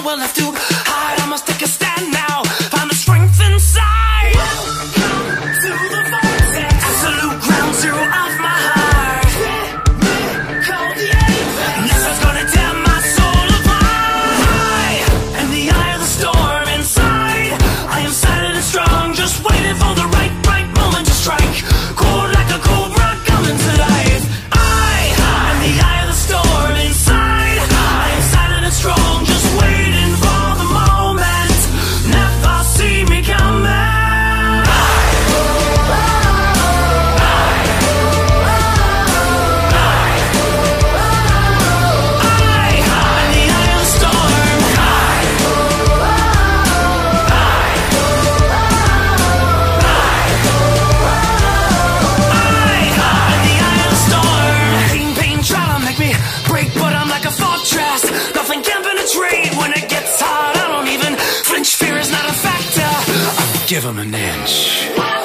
nowhere left to hide. I must take a stand now, find the strength inside. Welcome to the vortex, absolute ground zero of my heart. Call the apex, nothing's gonna tear my soul apart. In the eye of the storm inside, I am silent and strong, just waiting for the right moment to strike. Cold like a cobra coming to life. In the eye of the storm inside, I am silent and strong, just waiting for the moment. Never see me coming. Nothing can penetrate when it gets hard. I don't even flinch, fear is not a factor. I'll give 'em an inch.